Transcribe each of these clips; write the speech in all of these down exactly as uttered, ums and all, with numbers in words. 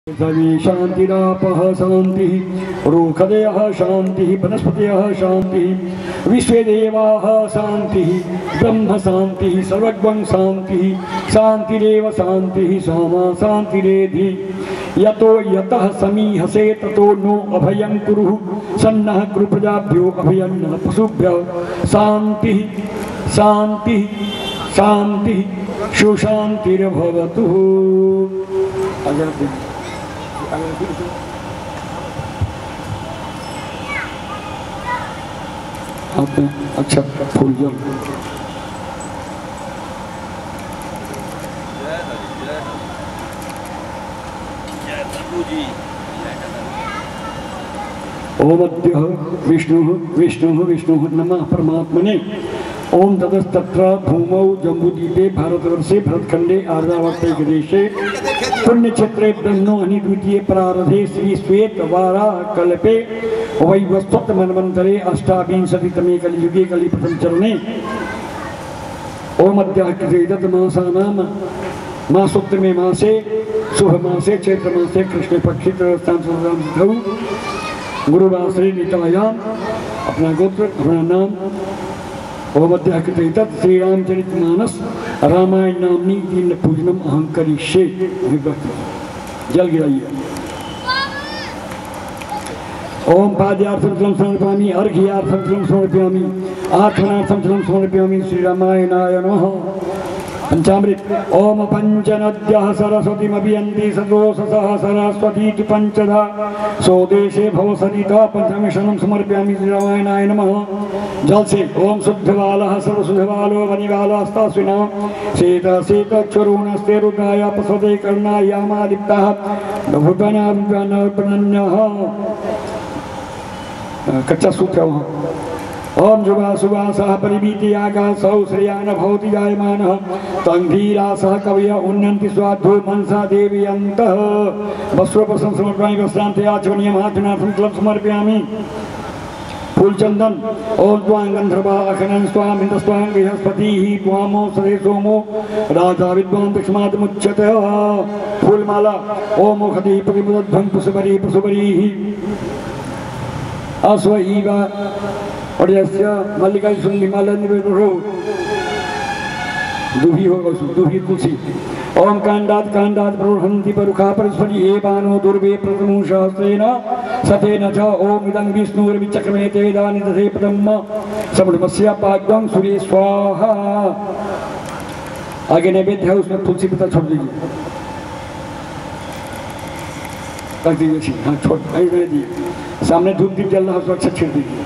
सर्वे शांतिरापः शांतिः रूखदयः शांतिः वनस्पतयः शांतिः विश्वे देवाः शांतिः ब्रह्म शांतिः सर्वज्ञं शांतिः शांतिरेव शांतिः सामा शांतिरेधि यतो यतः समीहसे ततो नो अभयं कुरु सन्नः कुरु प्रजाभ्यो अभयं पशुभ्यः शांतिः शांतिः शांतिः सुशांतिर्भवतु। आपने अच्छा फूल जल ओमद्य विष्णु विष्णु विष्णु नमः परमात्मने। ओम ततस्तत्र भूमौ जम्बूद्वीपे भारतवर्षे भरतखंडे आर्यावर्ते देशे पुण्यक्षेत्रे ब्रह्मणो अनिद्वितीये प्रारधे श्री श्वेत वाराह कल्पे वैवस्वत मन्वन्तरे अष्टाविंशतितमे कलियुगे कलिप्रथम चरणे ओम अद्याकृत मासानां मासोत्तमे मासे शुभ मासे चैत्र मासे कृष्ण पक्षे त्रयोदशां गुरुवासरे नितायाम अपना गोत्र अपना नाम ओम अद्याकृत श्री रामचरितमानस रामायण नामनी दीन पूजनम अहं करिष्ये। जल गिराइए। ओम पाद्यार्थं जलं समर्पयामि अर्घ्यार्थं जलं समर्पयामि आत्मनार्थं जलं समर्पयामि श्री रामायणाय नमः। पंचामृत ओम पंचनद्यः सरस्वतीमभियन्ति सदोषसः सरस्वती पंचधा स्वदेशे भवसरिता पंचमिशनं समर्पयामि श्री रामायणाय नमः। जल से ओम शुद्धबालः सर्वशुद्धबालो वनिबालास्तास्विना शीत शीतक्षुरूणस्ते रुद्राय पसदे कर्णाय यामादिप्तः बहुतनार्पणन्यः। कच्चा सूत्र वहाँ ओम जुवा सुवासः परिवीति आकाशौ श्रेयान भवति जायमानः तं धीरासः कवयः उन्नन्ति स्वाध्वो मनसा देवयन्तः। वस्त्रोपसं समर्पयामि वस्त्रान्ते आचमनीयम् आचमनार्थं जलं समर्पयामि फूल चंदन ओम त्वां गंधर्वा अखनन स्वाम इंद्रस्वां बृहस्पतिः त्वामो सदे सोमो राजा विद्वान् दक्षमादमुच्यते। फूलमाला ओम मुखति प्रतिमुदध्वं पुष्परी पुष्परीः अश्वईव और यस्य मल्लिका सुंदरी माला निवेदो दुही होगा दुही तुलसी ओम कांडात कांडात प्रवहन्ति परुखा परस्परि एवानो दुर्वे प्रथमो सहस्रेण सतेन च ओम इदं विष्णुर्विचक्रमे तेदानि दधे पदम् समृमस्य पाग्वं सूर्य स्वाहा। आगे नैवेद्य है उसमें तुलसी पत्ता छोड़ दीजिए रख दीजिए। हाँ छोड़ दीजिए। सामने धूप दीप जल रहा है उसको अच्छा छिड़ दीजिए।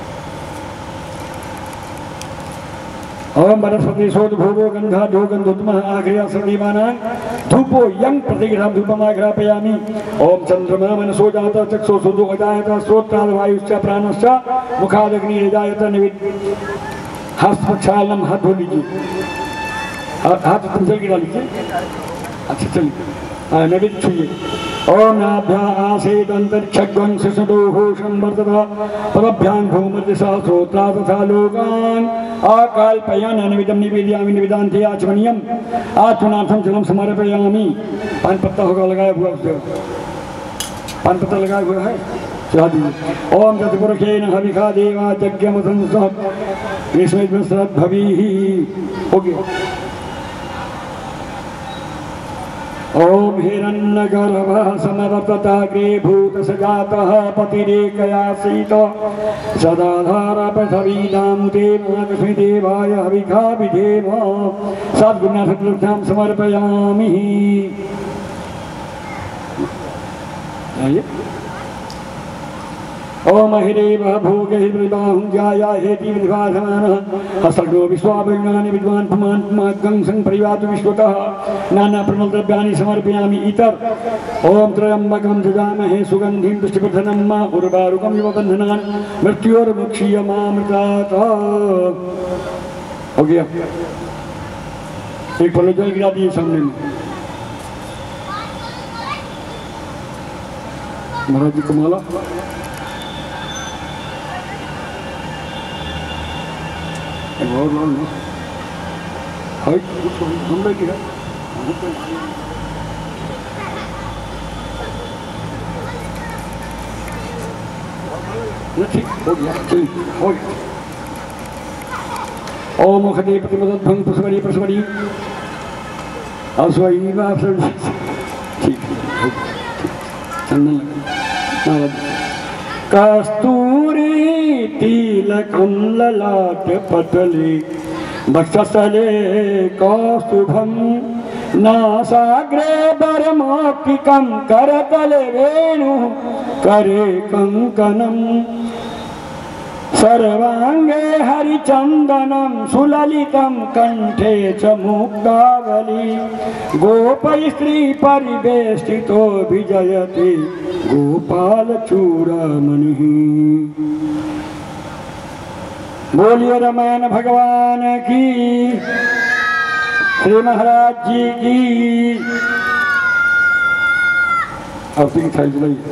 ओम वनस्पति शोध भोगो गंधा धो गंधोत्तमः आग्रह सर्वदीवानां धूपो यं प्रतिग्रहं धूपमाग्रापयामि। ओम चंद्रमा मनसो जातः चक्षुः सुदो अजायतः श्रोत्राद वायुश्च प्राणश्च मुखादग्निः जायतः निविद् हस्त प्रक्षालनम हाथ धो लीजिए। हाथ जल गिरा लीजिए। अच्छा चलिए नैवेद्य छुइए। ओम नाभ्या आसेदंतरिक्षग्वं शिशुदोः संवर्तता पदभ्यां भूमर्दिशा श्रोत्रा तथा लोकान् आकल्पयन् अनविदं निवेदयामि निवेदान्ते आचमनीयम् आचमनार्थं जलं समर्पयामि। पान पत्ता होगा लगाया हुआ उसका पान पत्ता लगाया हुआ है चढ़ा दीजिए। ओम चतुर्पुरुषेण हविषा देवा यज्ञमसंसः ग्रीष्मेऽस्मिन् श्रद्धभिः हो गया। ओम हिरण्यगर्भः समवर्तताग्रे भूतसजातः पतिरेकयासीत सदाधार पृथिवीनामुते महालक्ष्मीदेवाय हविषा विधेम सद्गुणसदृष्टां समर्पयामि। ओम हिरेव भोगहिर्विबाहुं जाया हेति विभासमानः हसर्गो विश्वाभयानि विद्वान् पुमान् पुमाग्गं संपरिवातु विश्वतः नाना प्रणलद्रव्याणि समर्पयामि इतर। ओम त्र्यम्बकं जजामहे सुगन्धिं पुष्टिवर्धनम् उर्वारुकं इव बन्धनान् मृत्योर्मुक्षीयमामृतात्। हो गया। एक पल्ले जल गिरा दिए सामने में। महाराज जी को माला और और हाय कुछ हम लोग क्या नहीं हो गया चलिए हो गया। ओम मुखदे प्रतिमदभं पुष्परी पुष्परी असवई ठीक चंदन कस्तूरी तिलकं ललाट पटले वक्षस्थले कौस्तुभं नासाग्रे वरमौक्तिकं करतले वेणु करे कंकणम् सर्वांगे हरिचंदनं सुललितं कंठे च मुक्तावली गोपस्त्री परिवेष्टितो विजयते गोपालचूड़ामणिः। बोलिए रामायण भगवान की, श्री महाराज जी की। अब तीन साइज लाइए।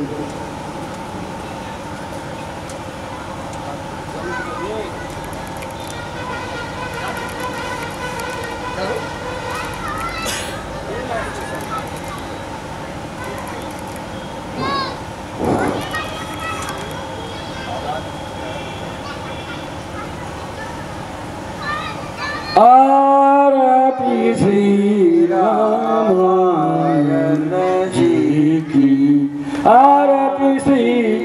आरती श्री रामायण जी की, आरती श्री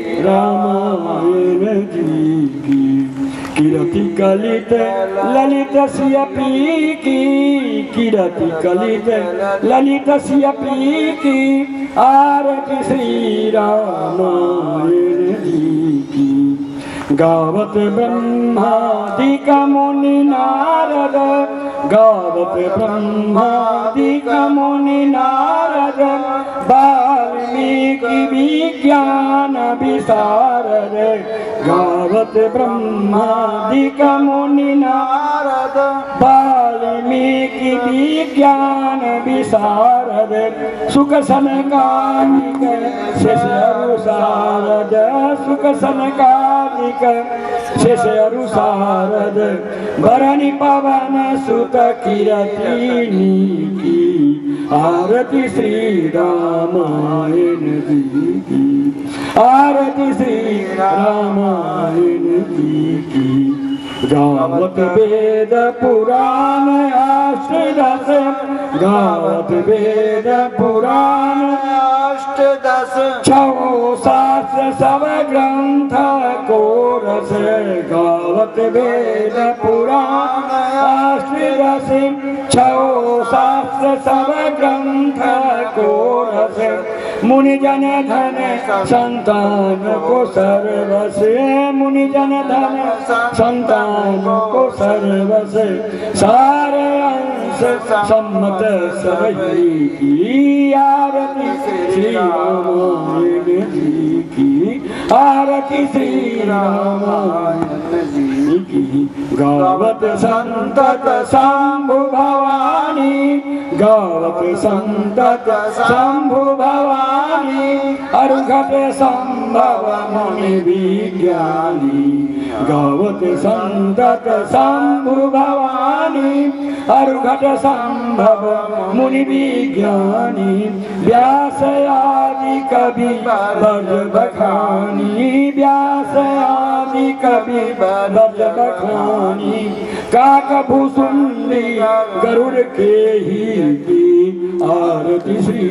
रामायण जी की। किरति कलित ललित सियपी की, किरति कलित ललित सियपी की। आरती श्री रामायण जी की। गावत ब्रह्मादिक मुनि नारद, गावत ब्रह्मादिक मुनि नारद। वाल्मीकि विज्ञान विशारद, गावत ब्रह्मादिक मुनि नारद। वाल्मीकि विज्ञान विशारद। सुख सनकादिक शेषरु शारद, सुख सनकादिक शेषरु शारद। भरणी पवन सुत किरतिनी की। आरती श्री रामायण जी की, आरती श्री रामायण जी की। गावत वेद पुराण अष्टदश, गावत वेद पुराण अष्टदश। छो शास्त्र सब ग्रंथ को रस, गावत वेद पुराण अष्टदश। छो शास्त्र सब ग्रंथ को रस। मुनि जन धन संतान को सर्वस, मुनि जन धन संतान को सर्वस। सारे अंश सम्मत सबही की। आरती श्री रामायण जी की, आरती श्री रामायण जी की। गावत संतत शंभु भवानी, गावत संतत शंभु भवानी। अर्घट संभव मुनि विज्ञानी, गावत संतत शंभु भवानी। अर्घट संभव मुनि विज्ञानी। व्यास आदि कवि बज बखानी, व्यास आदि कवि बज बखानी। काकभूषुंडी गरुड़ के ही की। आरती श्री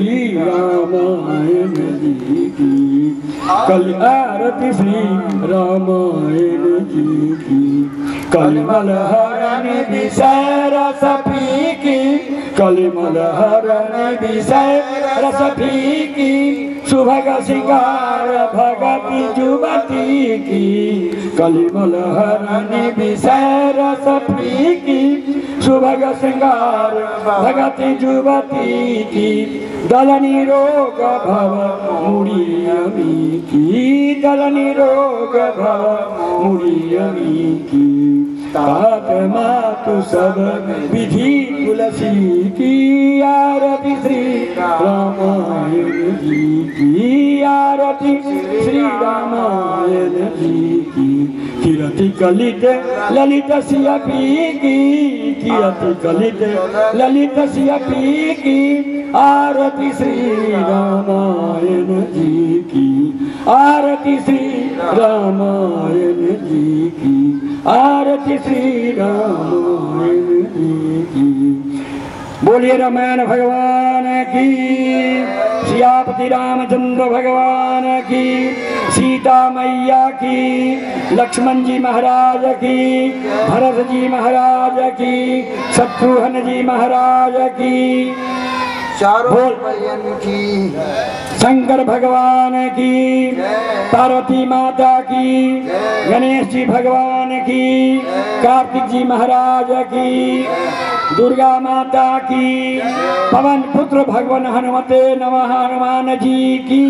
रामायण जी की, कल आरती श्री रामायण जी की। कलिमल हरण विषय रस फीकी, कलिमल हरण विषय रस फीकी। सुभग सिंगार भगति जुबती की। कलिमल हरण विषय रस फीकी। सुभग सिंगार भगति जुबती की। दलनी रोग भव मुड़ियमी की, दलनी रोग भव मुड़ियमी की। तात मातु सब विधि तुलसी की। आरती श्री रामायण जी की, आरती श्री रामायण जी की। किरति कलित ललित सियपी की की अति कलित ललित सियपी की आरती श्री रामायण जी की आरती श्री रामायण जी की आरती श्री रामायण जी की। बोलिए रामायण भगवान की, सियापति रामचंद्र भगवान की, सीता मैया की, लक्ष्मण जी महाराज की, भरत जी महाराज की, शत्रुघ्न जी महाराज की, चारों बहन की, शंकर भगवान की, पार्वती माता की, गणेश जी भगवान की, कार्तिक जी महाराज की, दुर्गा माता की, पवन पुत्र भगवान हनुमते नमः हनुमान जी की,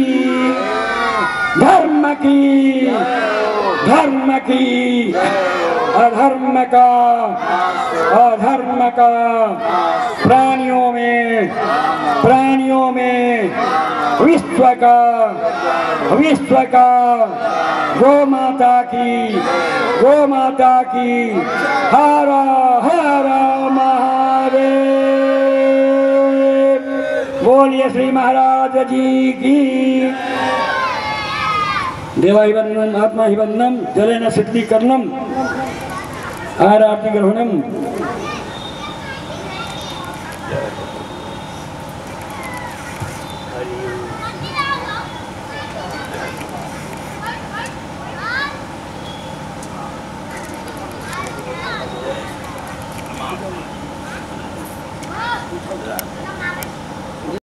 धर्म की धर्म की अधर्म का अधर्म का प्राणियों में प्राणियों में विश्व का विश्व का गो माता की गो माता की हर हर महादेव। बोलिए श्री महाराज जी की। देवाहिवन्नम आत्माहिवन्नम जलेन सिद्धीकरणम आराति ग्रहणम। हरि